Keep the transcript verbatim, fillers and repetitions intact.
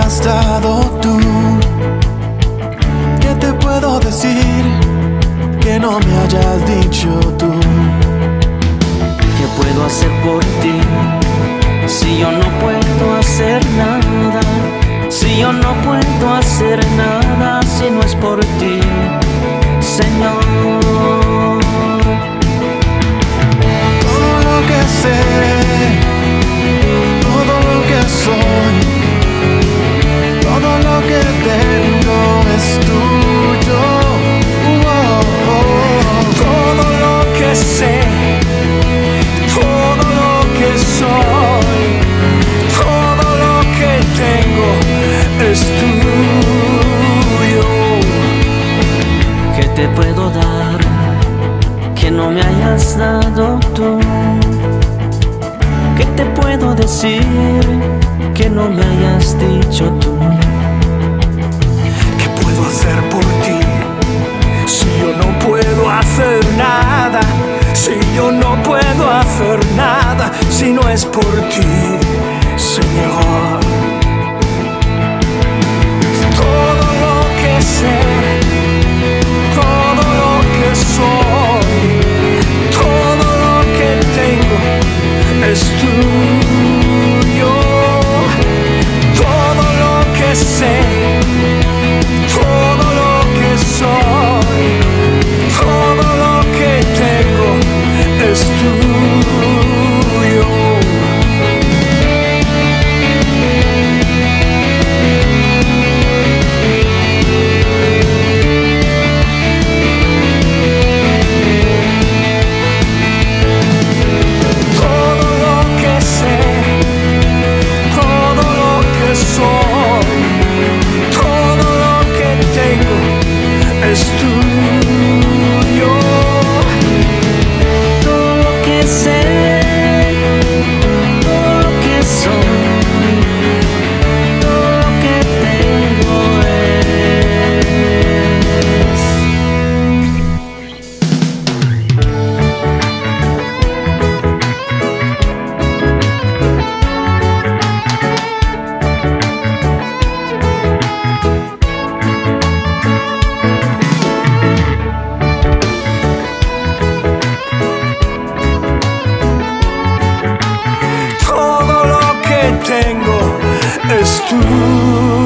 hayas dado tú. ¿Qué te puedo decir que no me hayas dicho tú? ¿Qué puedo hacer por ti si yo no puedo hacer nada? Si yo no puedo hacer nada si no es por ti, Señor. Todo lo que sé, todo lo que soy, todo lo que tengo es tuyo. Oh, oh. Todo lo que sé, todo lo que soy, todo lo que tengo es tuyo. ¿Qué te puedo dar que no me hayas dado tú? ¿Qué te puedo decir que no me hayas dicho tú? ¿Qué puedo hacer por ti si yo no puedo hacer nada? Si yo no puedo hacer nada si no es por ti, Señor. Todo lo que sé, todo lo que soy, todo lo que tengo es tuyo. Todo lo que sé, todo lo que soy, todo lo que tengo es tuyo. Es tuyo. Todo lo que sé, todo lo que soy, todo lo que tengo es. Todo lo que tengo es tuyo.